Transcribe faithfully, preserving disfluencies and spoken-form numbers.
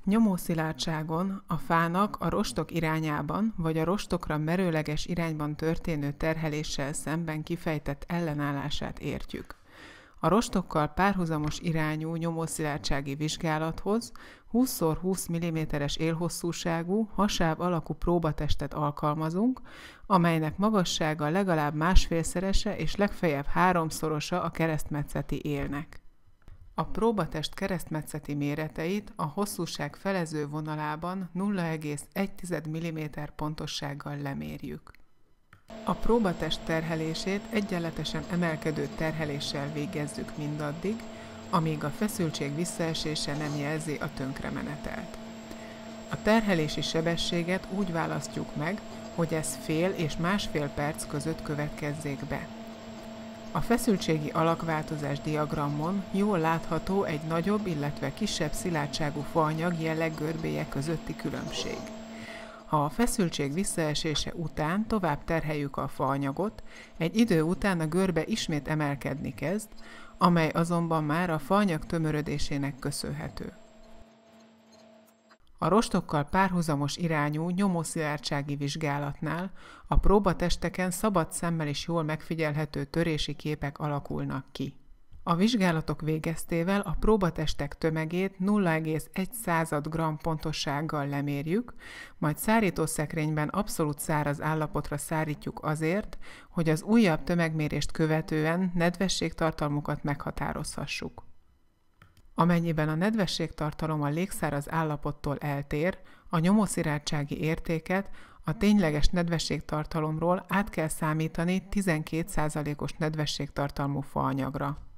Nyomószilárdságon a fának a rostok irányában vagy a rostokra merőleges irányban történő terheléssel szemben kifejtett ellenállását értjük. A rostokkal párhuzamos irányú nyomószilárdsági vizsgálathoz húsz szor húsz milliméteres élhosszúságú, hasáv alakú próbatestet alkalmazunk, amelynek magassága legalább másfélszerese és legfeljebb háromszorosa a keresztmetszeti élnek. A próbatest keresztmetszeti méreteit a hosszúság felező vonalában nulla egész egy milliméter pontossággal lemérjük. A próbatest terhelését egyenletesen emelkedő terheléssel végezzük mindaddig, amíg a feszültség visszaesése nem jelzi a tönkremenetelt. A terhelési sebességet úgy választjuk meg, hogy ez fél és másfél perc között következzék be. A feszültségi alakváltozás diagramon jól látható egy nagyobb, illetve kisebb szilárdságú faanyag jelleggörbéje közötti különbség. Ha a feszültség visszaesése után tovább terheljük a faanyagot, egy idő után a görbe ismét emelkedni kezd, amely azonban már a faanyag tömörödésének köszönhető. A rostokkal párhuzamos irányú nyomószilárdsági vizsgálatnál a próbatesteken szabad szemmel is jól megfigyelhető törési képek alakulnak ki. A vizsgálatok végeztével a próbatestek tömegét nulla egész egy gramm pontossággal lemérjük, majd szárítószekrényben abszolút száraz állapotra szárítjuk azért, hogy az újabb tömegmérést követően nedvességtartalmukat meghatározhassuk. Amennyiben a nedvességtartalom a légszáraz állapottól eltér, a nyomószilárdsági értéket a tényleges nedvességtartalomról át kell számítani tizenkét százalékos nedvességtartalmú faanyagra.